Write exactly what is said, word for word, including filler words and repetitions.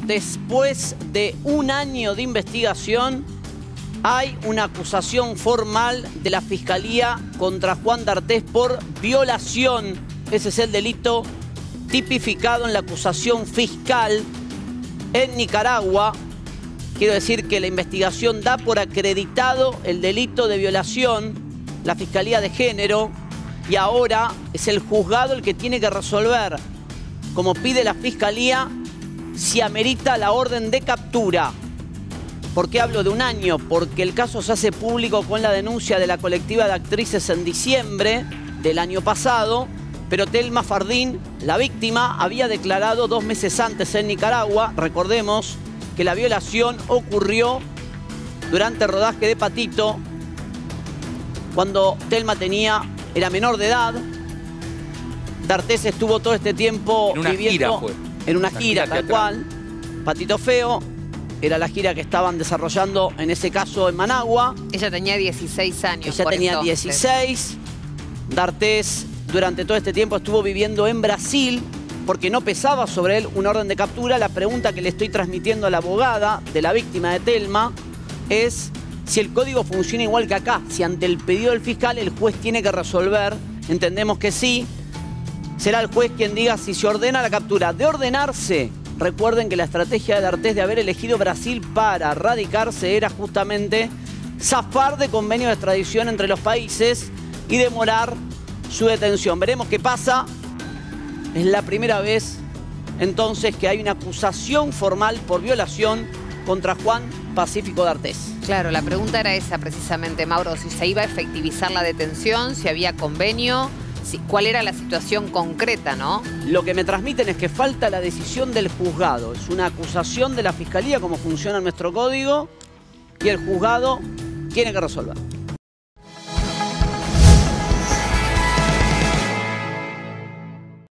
después de un año de investigación, hay una acusación formal de la Fiscalía contra Juan D'Artés por violación. Ese es el delito tipificado en la acusación fiscal en Nicaragua. Quiero decir que la investigación da por acreditado el delito de violación, la Fiscalía de Género, y ahora es el juzgado el que tiene que resolver, como pide la Fiscalía, si amerita la orden de captura. ¿Por qué hablo de un año? Porque el caso se hace público con la denuncia de la colectiva de actrices en diciembre del año pasado, pero Telma Fardín, la víctima, había declarado dos meses antes en Nicaragua. Recordemos que la violación ocurrió durante el rodaje de Patito, cuando Telma tenía, era menor de edad. D'Artés estuvo todo este tiempo en una viviendo gira, fue. en una, una gira, gira tal cual. Patito Feo era la gira que estaban desarrollando, en ese caso en Managua. Ella tenía dieciséis años. Ella tenía entonces. dieciséis. D'Artés durante todo este tiempo estuvo viviendo en Brasil porque no pesaba sobre él una orden de captura. La pregunta que le estoy transmitiendo a la abogada de la víctima de Telma es si el código funciona igual que acá, si ante el pedido del fiscal el juez tiene que resolver. Entendemos que sí. Será el juez quien diga si se ordena la captura. De ordenarse, recuerden que la estrategia de D'Artés de haber elegido Brasil para radicarse era justamente zafar de convenio de extradición entre los países y demorar su detención. Veremos qué pasa. Es la primera vez entonces que hay una acusación formal por violación contra Juan Pacífico D'Artés. Claro, la pregunta era esa precisamente, Mauro, si se iba a efectivizar la detención, si había convenio, si, cuál era la situación concreta, ¿no? Lo que me transmiten es que falta la decisión del juzgado. Es una acusación de la Fiscalía, como funciona nuestro código, y el juzgado tiene que resolver.